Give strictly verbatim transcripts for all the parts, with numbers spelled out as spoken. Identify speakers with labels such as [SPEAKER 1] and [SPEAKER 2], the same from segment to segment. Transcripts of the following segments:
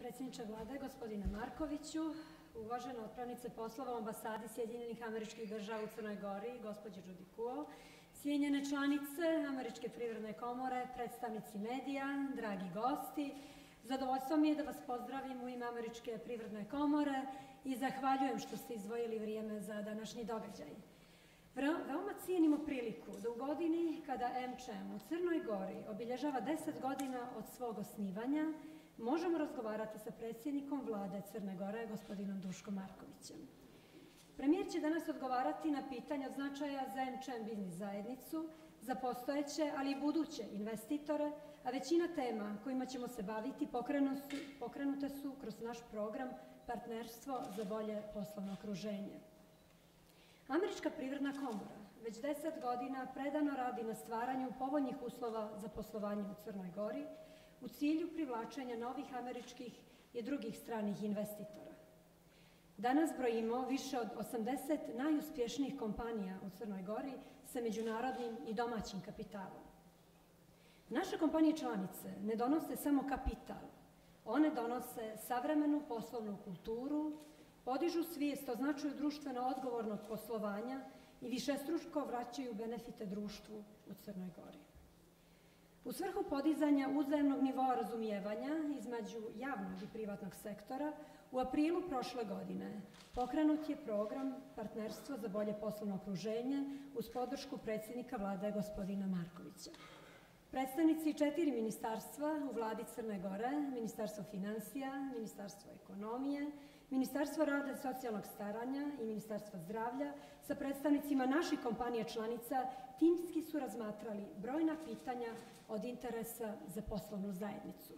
[SPEAKER 1] predsjedniče Vlade, gospodine Markoviću, uvažena otpravnice poslova u ambasadi Sjedinjenih Američkih Država u Crnoj Gori, gospođe Judy Kuo, cijenjene članice Američke privredne komore, predstavnici medija, dragi gosti, zadovoljstvo mi je da vas pozdravim u ime Američke privredne komore i zahvaljujem što ste izdvojili vrijeme za današnji događaj. Veoma cijenimo priliku da u godini kada AmCham u Crnoj Gori obilježava deset godina od svog osnivanja, možemo razgovarati sa predsjednikom Vlade Crne Gore, gospodinom Duškom Markovićem. Premijer će danas odgovarati na pitanja od značaja za AmCham biznis zajednicu, za postojeće, ali i buduće investitore, a većina tema kojima ćemo se baviti pokrenute su kroz naš program Partnerstvo za bolje poslovno okruženje. Američka privredna komora već deset godina predano radi na stvaranju povoljnih uslova za poslovanje u Crnoj Gori u cilju privlačenja novih američkih i drugih stranih investitora. Danas brojimo više od osamdeset najuspješnijih kompanija u Crnoj Gori sa međunarodnim i domaćim kapitalom. Naše kompanije članice ne donose samo kapital, one donose savremenu poslovnu kulturu, podižu svijest o značaju društveno odgovornog poslovanja i višestruko vraćaju benefite društvu u Crnoj Gori. U svrhu podizanja uzajamnog nivoa razumijevanja između javnog i privatnog sektora, u aprilu prošle godine pokrenut je program Partnerstvo za bolje poslovno okruženje uz podršku predsjednika Vlade gospodina Markovića. Predstavnici četiri ministarstva u Vladi Crne Gore, Ministarstvo finansija, Ministarstvo ekonomije, Ministarstvo rada i socijalnog staranja i Ministarstvo zdravlja sa predstavnicima naših kompanija članica timski su razmatrali brojna pitanja od interesa za poslovnu zajednicu.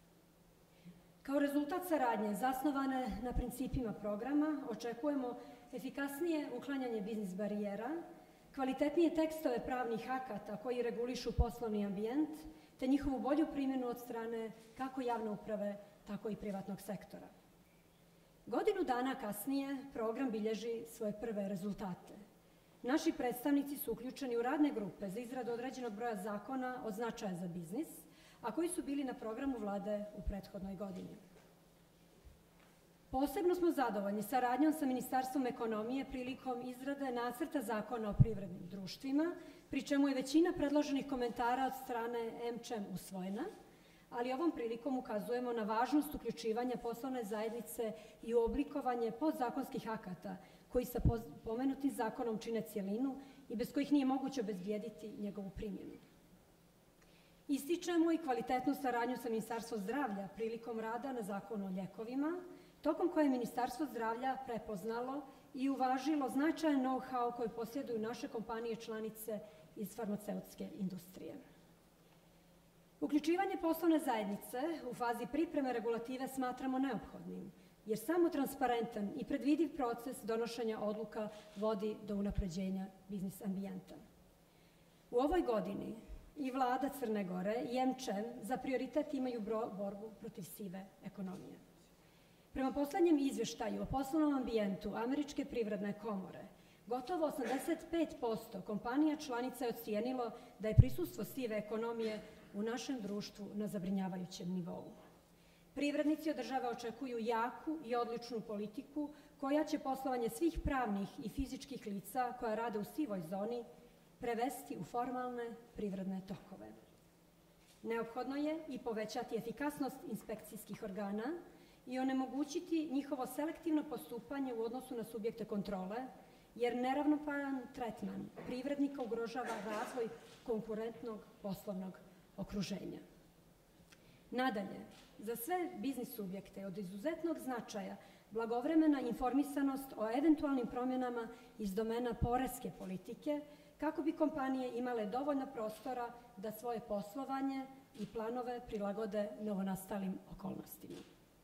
[SPEAKER 1] Kao rezultat saradnje zasnovane na principima programa očekujemo efikasnije uklanjanje biznis barijera, kvalitetnije tekstove pravnih akata koji regulišu poslovni ambijent, te njihovu bolju primjenu od strane kako javne uprave, tako i privatnog sektora. Godinu dana kasnije program bilježi svoje prve rezultate. Naši predstavnici su uključeni u radne grupe za izradu određenog broja zakona od značaja za biznis, a koji su bili na programu Vlade u prethodnoj godini. Posebno smo zadovoljni saradnjom sa Ministarstvom ekonomije prilikom izrade nacrta zakona o privrednim društvima, pri čemu je većina predloženih komentara od strane AmCham usvojena, ali ovom prilikom ukazujemo na važnost uključivanja poslovne zajednice i u oblikovanje podzakonskih akata koji sa pomenutim zakonom čine cjelinu i bez kojih nije moguće obezbijediti njegovu primjenu. Ističemo i kvalitetnu saradnju sa Ministarstvom zdravlja prilikom rada na zakonu o ljekovima, tokom koje je Ministarstvo zdravlja prepoznalo i uvažilo značajan know-how koji posjeduju naše kompanije članice iz farmaceutske industrije. Uključivanje poslovne zajednice u fazi pripreme regulative smatramo neophodnim, jer samo transparentan i predvidiv proces donošenja odluka vodi do unapređenja biznis ambijenta. U ovoj godini i Vlada Crne Gore i AmCham za prioritet imaju borbu protiv sive ekonomije. Prema poslednjem izvještaju o poslovnom ambijentu Američke privredne komore, gotovo osamdeset pet posto kompanija članica je ocijenilo da je prisustvo sive ekonomije u našem društvu na zabrinjavajućem nivou. Privrednici od države očekuju jaku i odličnu politiku koja će poslovanje svih pravnih i fizičkih lica koja rade u sivoj zoni prevesti u formalne privredne tokove. Neophodno je i povećati efikasnost inspekcijskih organa i onemogućiti njihovo selektivno postupanje u odnosu na subjekte kontrole, jer neravnopravan tretman privrednika ugrožava razvoj konkurentnog poslovnog okruženja. Nadalje, za sve biznis subjekte od izuzetnog značaja blagovremena informisanost o eventualnim promjenama iz domena poreske politike kako bi kompanije imale dovoljno prostora da svoje poslovanje i planove prilagode novonastalim okolnostima.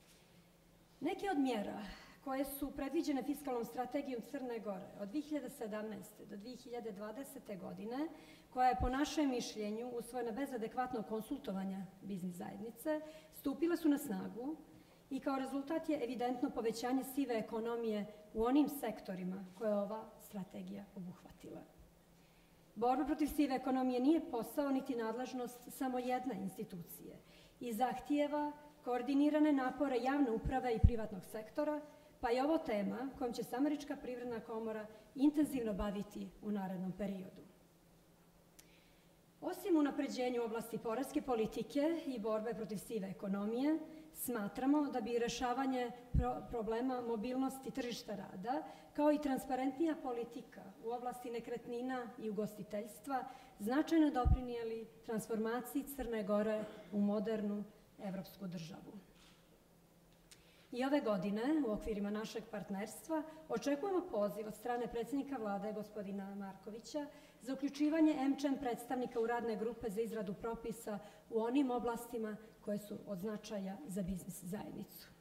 [SPEAKER 1] Neke od mjera koje su predviđene fiskalnom strategijom Crne Gore od dve hiljade sedamnaeste. do dve hiljade dvadesete. godine, koja je po našem mišljenju usvojena bez adekvatnog konsultovanja biznis zajednice, stupile su na snagu i kao rezultat je evidentno povećanje sive ekonomije u onim sektorima koje je ova strategija obuhvatila. Borba protiv sive ekonomije nije posao niti nadležnost samo jedne institucije i zahtijeva koordinirane napore javne uprave i privatnog sektora, pa je ovo tema kojom će se Američka privredna komora intenzivno baviti u narednom periodu. Osim unapređenja u oblasti poreske politike i borbe protiv sive ekonomije, smatramo da bi rešavanje problema mobilnosti tržišta rada, kao i transparentnija politika u oblasti nekretnina i ugostiteljstva, značajno doprinijeli transformaciji Crne Gore u modernu evropsku državu. I ove godine, u okvirima našeg partnerstva, očekujemo poziv od strane predsjednika vlade, gospodina Markovića, za uključivanje EmCham predstavnika u radne grupe za izradu propisa u onim oblastima koje su od značaja za biznis zajednicu.